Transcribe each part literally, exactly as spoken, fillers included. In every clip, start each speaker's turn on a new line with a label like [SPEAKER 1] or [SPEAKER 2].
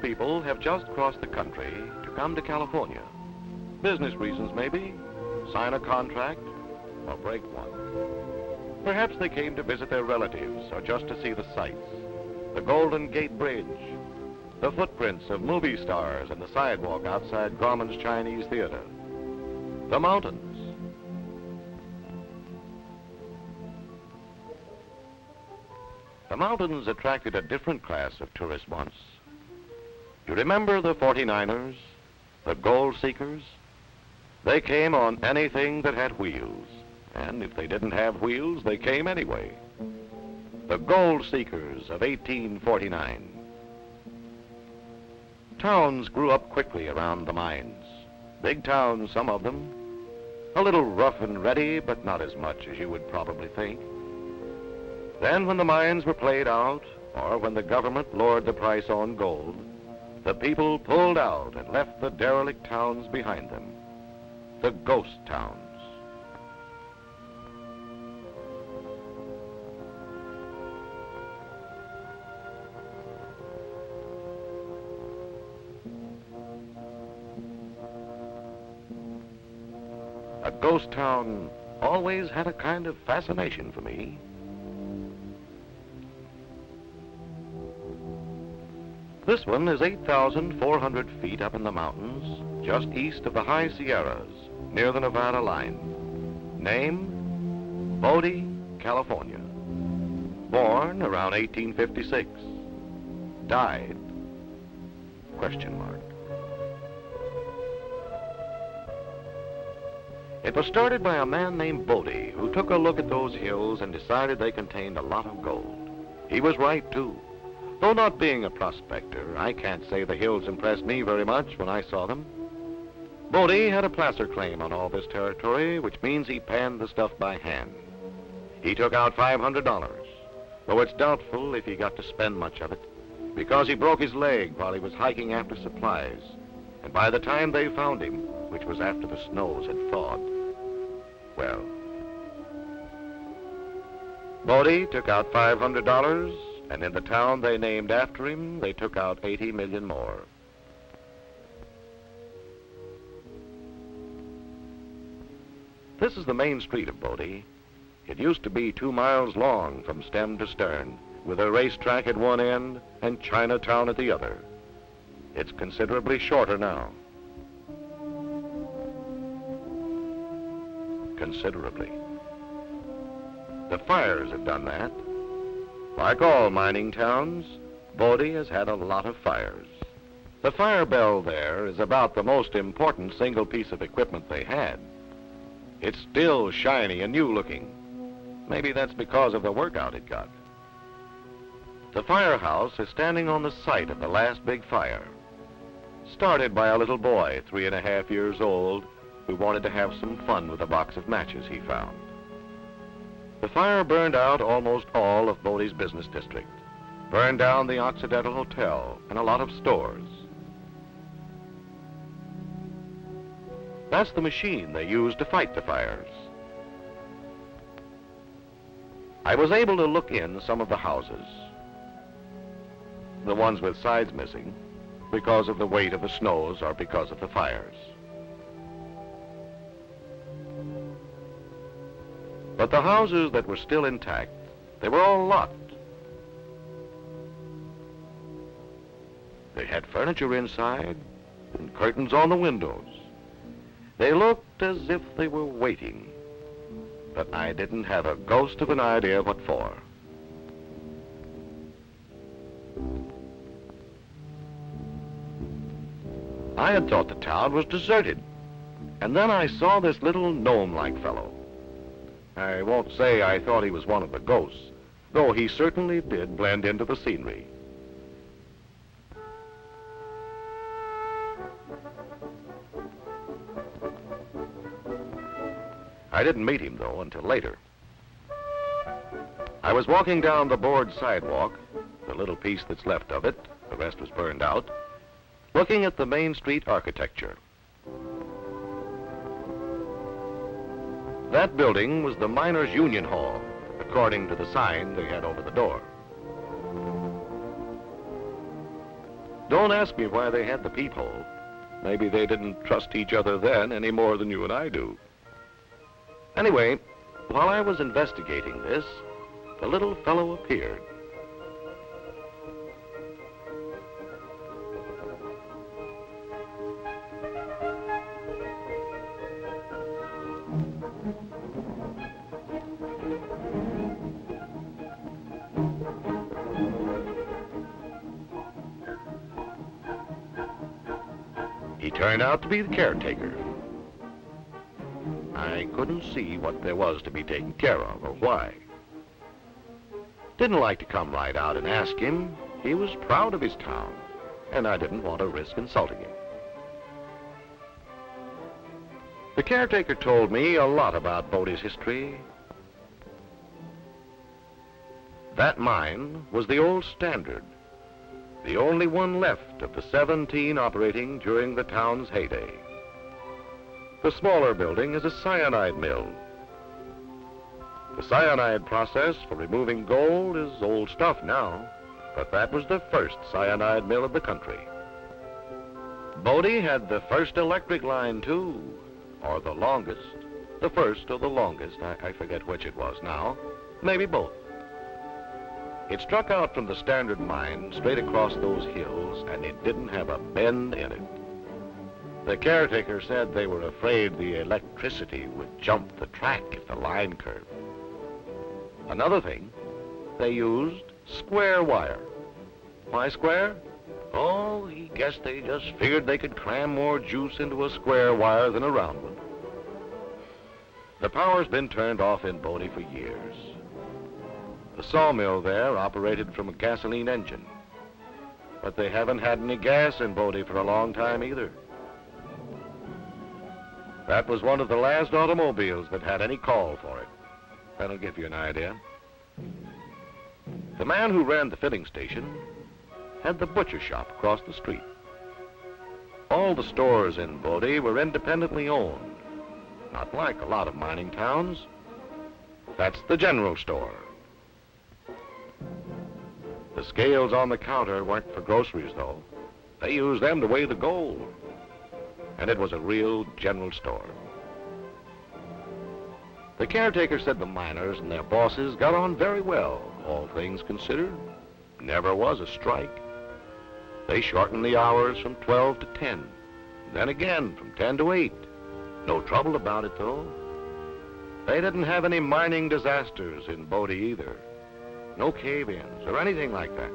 [SPEAKER 1] people have just crossed the country to come to California. Business reasons, maybe, sign a contract, or break one. Perhaps they came to visit their relatives or just to see the sights. The Golden Gate Bridge, the footprints of movie stars and the sidewalk outside Grauman's Chinese Theater, the mountains. The mountains attracted a different class of tourists once. You remember the forty-niners, the gold seekers? They came on anything that had wheels, and if they didn't have wheels, they came anyway. The gold seekers of eighteen forty-nine. Towns grew up quickly around the mines. Big towns, some of them. A little rough and ready, but not as much as you would probably think. Then when the mines were played out, or when the government lowered the price on gold, the people pulled out and left the derelict towns behind them. The ghost towns. A ghost town always had a kind of fascination for me. This one is eight thousand four hundred feet up in the mountains, just east of the high Sierras, near the Nevada line. Name, Bodie, California. Born around eighteen fifty-six. Died, question mark. It was started by a man named Bodie, who took a look at those hills and decided they contained a lot of gold. He was right, too. Though not being a prospector, I can't say the hills impressed me very much when I saw them. Bodie had a placer claim on all this territory, which means he panned the stuff by hand. He took out five hundred dollars, though it's doubtful if he got to spend much of it, because he broke his leg while he was hiking after supplies. And by the time they found him, which was after the snows had thawed, well, Bodie took out five hundred dollars, and in the town they named after him, they took out eighty million more. This is the main street of Bodie. It used to be two miles long from stem to stern, with a racetrack at one end and Chinatown at the other. It's considerably shorter now. Considerably. The fires have done that. Like all mining towns, Bodie has had a lot of fires. The fire bell there is about the most important single piece of equipment they had. It's still shiny and new looking. Maybe that's because of the workout it got. The firehouse is standing on the site of the last big fire, started by a little boy, three and a half years old, who wanted to have some fun with a box of matches he found. The fire burned out almost all of Bodie's business district, burned down the Occidental Hotel and a lot of stores. That's the machine they used to fight the fires. I was able to look in some of the houses, the ones with sides missing, because of the weight of the snows or because of the fires. But the houses that were still intact, they were all locked. They had furniture inside and curtains on the windows. They looked as if they were waiting, but I didn't have a ghost of an idea what for. I had thought the town was deserted, and then I saw this little gnome-like fellow. I won't say I thought he was one of the ghosts, though he certainly did blend into the scenery. I didn't meet him, though, until later. I was walking down the board sidewalk, the little piece that's left of it, the rest was burned out, looking at the Main Street architecture. That building was the Miners' Union Hall, according to the sign they had over the door. Don't ask me why they had the peephole. Maybe they didn't trust each other then any more than you and I do. Anyway, while I was investigating this, the little fellow appeared. He turned out to be the caretaker. I couldn't see what there was to be taken care of or why. Didn't like to come right out and ask him. He was proud of his town, and I didn't want to risk insulting him. The caretaker told me a lot about Bodie's history. That mine was the old Standard, the only one left of the seventeen operating during the town's heyday. The smaller building is a cyanide mill. The cyanide process for removing gold is old stuff now, but that was the first cyanide mill of the country. Bodie had the first electric line, too, or the longest. The first or the longest, I, I forget which it was now, maybe both. It struck out from the Standard mine straight across those hills, and it didn't have a bend in it. The caretaker said they were afraid the electricity would jump the track if the line curved. Another thing, they used square wire. Why square? Oh, he guessed they just figured they could cram more juice into a square wire than a round one. The power's been turned off in Bodie for years. The sawmill there operated from a gasoline engine, but they haven't had any gas in Bodie for a long time either. That was one of the last automobiles that had any call for it. That'll give you an idea. The man who ran the filling station had the butcher shop across the street. All the stores in Bodie were independently owned, not like a lot of mining towns. That's the general store. The scales on the counter weren't for groceries, though. They used them to weigh the gold. And it was a real general store. The caretaker said the miners and their bosses got on very well, all things considered. Never was a strike. They shortened the hours from twelve to ten, then again from ten to eight. No trouble about it, though. They didn't have any mining disasters in Bodie either. No cave-ins or anything like that.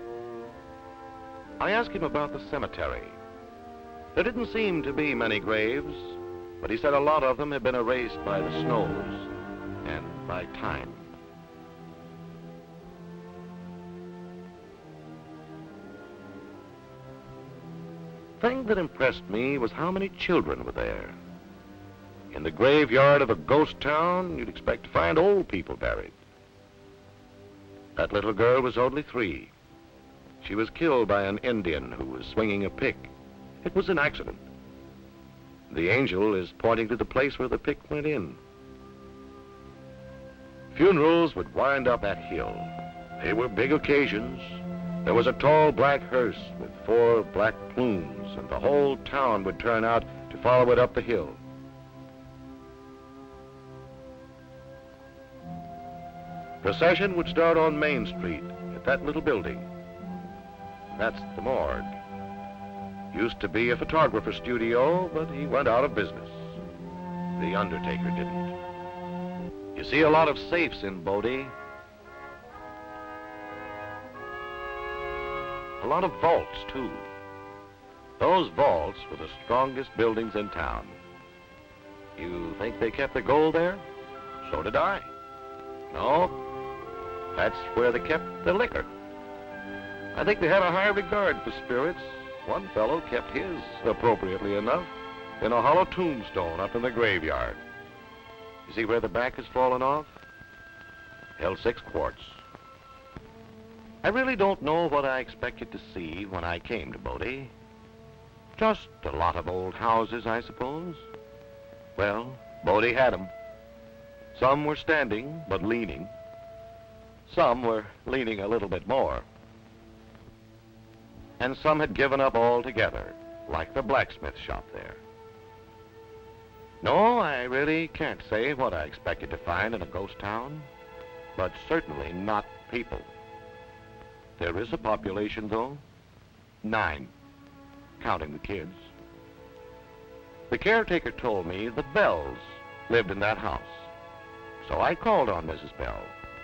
[SPEAKER 1] I asked him about the cemetery. There didn't seem to be many graves, but he said a lot of them had been erased by the snows and by time. The thing that impressed me was how many children were there. In the graveyard of a ghost town, you'd expect to find old people buried. That little girl was only three. She was killed by an Indian who was swinging a pick. It was an accident. The angel is pointing to the place where the pick went in. Funerals would wind up that hill. They were big occasions. There was a tall black hearse with four black plumes, and the whole town would turn out to follow it up the hill. Procession would start on Main Street at that little building. That's the morgue. Used to be a photographer studio, but he went out of business. The undertaker didn't. You see a lot of safes in Bodie. A lot of vaults, too. Those vaults were the strongest buildings in town. You think they kept the gold there? So did I. No, that's where they kept the liquor. I think they had a high regard for spirits. One fellow kept his, appropriately enough, in a hollow tombstone up in the graveyard. You see where the back has fallen off? Held six quarts. I really don't know what I expected to see when I came to Bodie. Just a lot of old houses, I suppose. Well, Bodie had them. Some were standing, but leaning. Some were leaning a little bit more. and some had given up altogether, like the blacksmith shop there. No, I really can't say what I expected to find in a ghost town, but certainly not people. There is a population, though. Nine, counting the kids. The caretaker told me the Bells lived in that house, so I called on Missus Bell.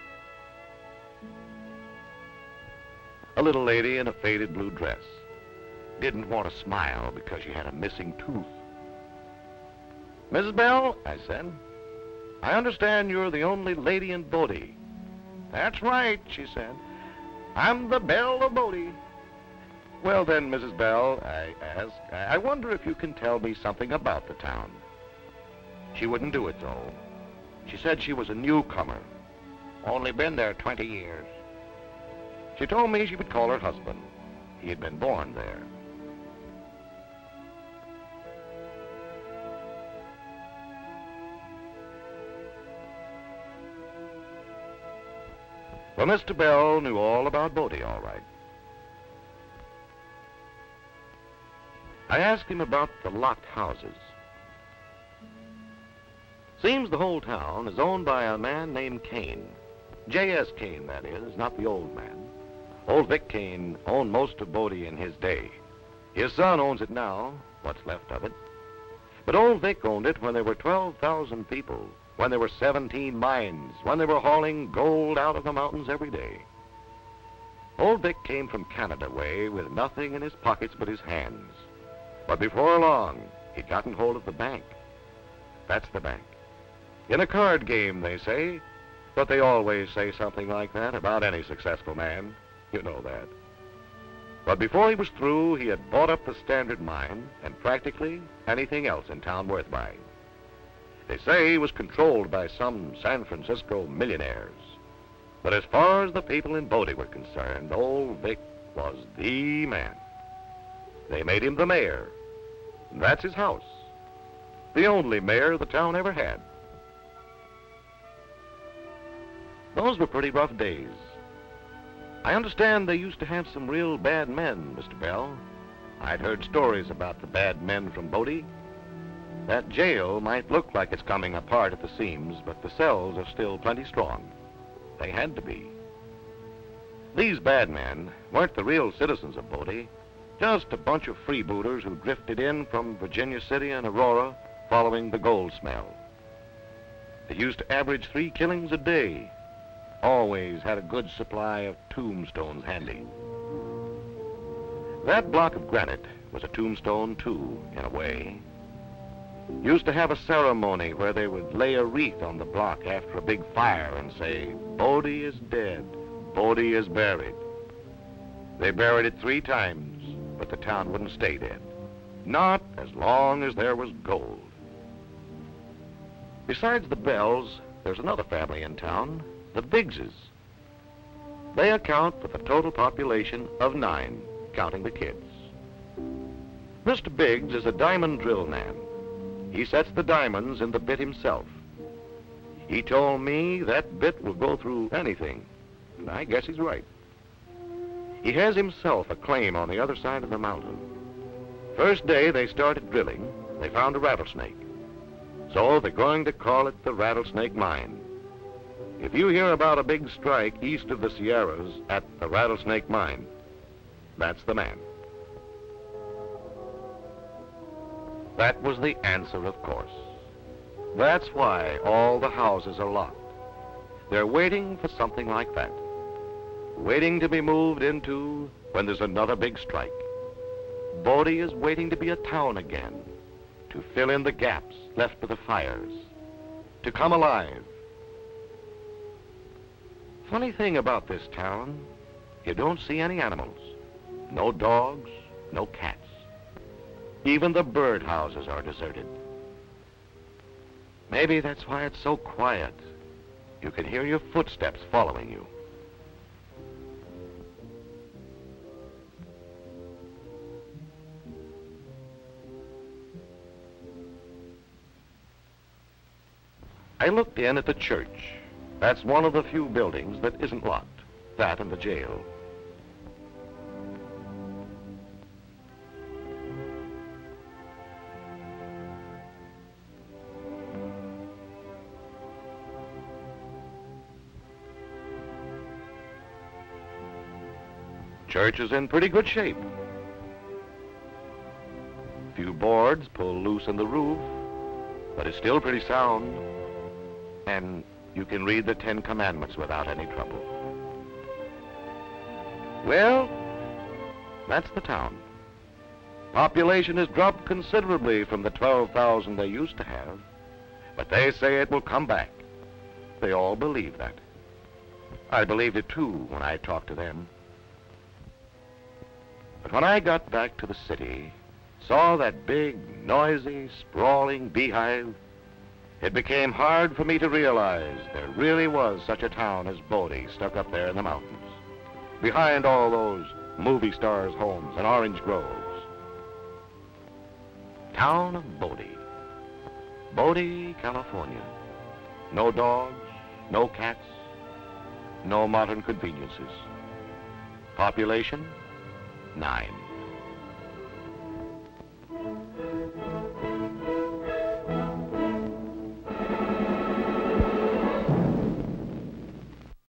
[SPEAKER 1] A little lady in a faded blue dress. Didn't want to smile because she had a missing tooth. "Missus Bell," I said, "I understand you're the only lady in Bodie." "That's right," she said. "I'm the Belle of Bodie." "Well then, Missus Bell," I asked, "I wonder if you can tell me something about the town." She wouldn't do it, though. She said she was a newcomer. Only been there twenty years. She told me she would call her husband. He had been born there. Well, Mister Bell knew all about Bodie, all right. I asked him about the locked houses. Seems the whole town is owned by a man named Kane. J S Kane, that is, not the old man. Old Vic Kane owned most of Bodie in his day. His son owns it now, what's left of it. But old Vic owned it when there were twelve thousand people, when there were seventeen mines, when they were hauling gold out of the mountains every day. Old Vic came from Canada way with nothing in his pockets but his hands. But before long, he'd gotten hold of the bank. That's the bank. In a card game, they say, but they always say something like that about any successful man. You know that. But before he was through, he had bought up the Standard Mine and practically anything else in town worth buying. They say he was controlled by some San Francisco millionaires. But as far as the people in Bodie were concerned, old Vic was the man. They made him the mayor. That's his house. The only mayor the town ever had. Those were pretty rough days. I understand they used to have some real bad men, Mister Bell. I'd heard stories about the bad men from Bodie. That jail might look like it's coming apart at the seams, but the cells are still plenty strong. They had to be. These bad men weren't the real citizens of Bodie, just a bunch of freebooters who drifted in from Virginia City and Aurora following the gold smell. They used to average three killings a day. Always had a good supply of tombstones handy. That block of granite was a tombstone, too, in a way. Used to have a ceremony where they would lay a wreath on the block after a big fire and say, "Bodie is dead, Bodie is buried." They buried it three times, but the town wouldn't stay dead. Not as long as there was gold. Besides the Bells, there's another family in town, the Biggses. They account for the total population of nine, counting the kids. Mister Biggs is a diamond drill man. He sets the diamonds in the bit himself. He told me that bit will go through anything, and I guess he's right. He has himself a claim on the other side of the mountain. First day they started drilling, they found a rattlesnake. So they're going to call it the Rattlesnake Mine. If you hear about a big strike east of the Sierras at the Rattlesnake Mine, that's the man. That was the answer, of course. That's why all the houses are locked. They're waiting for something like that. Waiting to be moved into when there's another big strike. Bodie is waiting to be a town again, to fill in the gaps left by the fires, to come alive. Funny thing about this town, you don't see any animals. No dogs, no cats. Even the bird houses are deserted. Maybe that's why it's so quiet. You can hear your footsteps following you. I looked in at the church. That's one of the few buildings that isn't locked, that and the jail. Church is in pretty good shape. Few boards pull loose in the roof, but it's still pretty sound. And you can read the Ten Commandments without any trouble. Well, that's the town. Population has dropped considerably from the twelve thousand they used to have, but they say it will come back. They all believe that. I believed it too when I talked to them. But when I got back to the city, saw that big, noisy, sprawling beehive, it became hard for me to realize there really was such a town as Bodie stuck up there in the mountains, behind all those movie stars' homes and orange groves. Town of Bodie. Bodie, California. No dogs, no cats, no modern conveniences. Population, nine.